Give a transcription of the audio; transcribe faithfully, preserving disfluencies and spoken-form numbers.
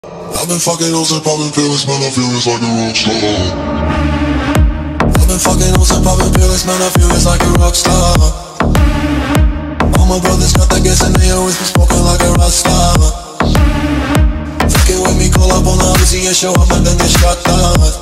I've been fucking hoes and popping pills, man, I feel it's like a rock star. I've been fucking hoes and popping pills, man, I feel it's like a rock star. All my brothers got that gas and they always been smoking like a rock star. Fucking with me, call up on the Uzi and show up and then get shot down.